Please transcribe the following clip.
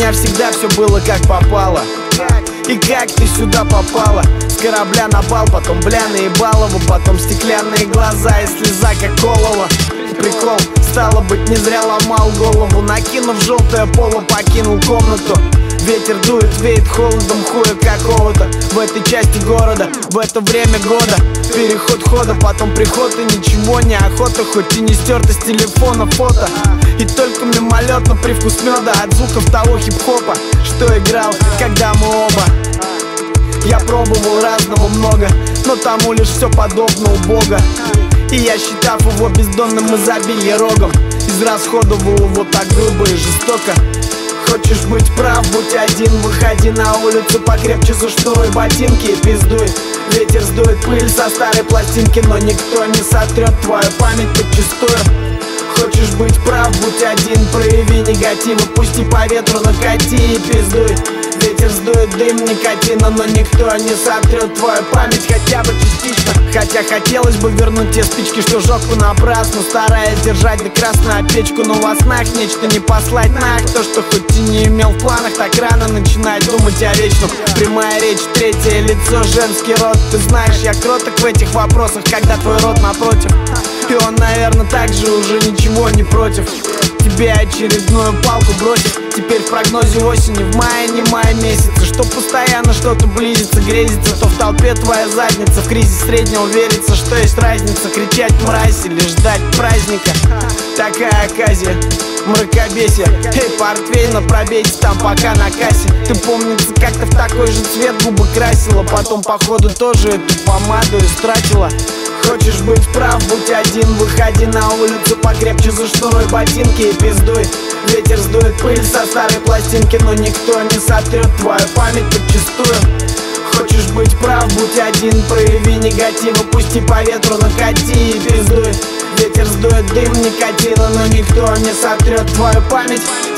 меня всегда все было как попало. И как ты сюда попала? С корабля на бал, потом бля наебалова, потом стеклянные глаза и слеза как олово. Прикол, стало быть, не зря ломал голову. Накинув желтое поло, покинул комнату. Ветер дует, веет холодом хуя какого-то. В этой части города, в это время года переход хода, потом приход и ничего не охота. Хоть и не стерто с телефона фото. И только мимолетно привкус меда от звуков того хип-хопа, что играл, когда мы оба. Я пробовал разного много, но тому лишь все подобно убого. И я, считав его бездонным изобилие рогом, израсходовал его так грубо и жестоко. Хочешь быть прав, будь один, выходи на улицу покрепче за шторой ботинки и пиздуй. Ветер сдует пыль со старой пластинки, но никто не сотрет твою память подчистую. Хочешь быть прав, будь один, прояви негатив, пусти по ветру, накати и пиздуй. Ветер сдует дым никотина, но никто не сотрет твою память хотя бы частично. Хотя хотелось бы вернуть те спички, что жёг понапрасну, стараясь держать до красную печку. Но во снах нечто не послать нах. То, что хоть и не имел в планах, так рано начинать думать о вечном. Прямая речь, третье лицо, женский род. Ты знаешь, я кроток в этих вопросах, когда твой рот напротив. И он, наверное, также уже ничего не против тебе очередную палку бросит. Теперь в прогнозе осени, в мае, не мая месяца, что постоянно что-то близится, грезится. То в толпе твоя задница, в кризис среднего верится, что есть разница, кричать мразь или ждать праздника. Такая оказия, мракобесие. Эй, портвейна, пробейте там пока на кассе. Ты, помнится, как-то в такой же цвет губы красила, потом походу тоже эту помаду истратила. Хочешь быть прав, будь один, выходи на улицу покрепче за шторой ботинки и пиздуй. Ветер сдует пыль со старой пластинки, но никто не сотрет твою память подчистую. Хочешь быть прав, будь один, прояви негатив, пусти по ветру, накати и пиздуй. Ветер сдует дым никотина, но никто не сотрет твою память.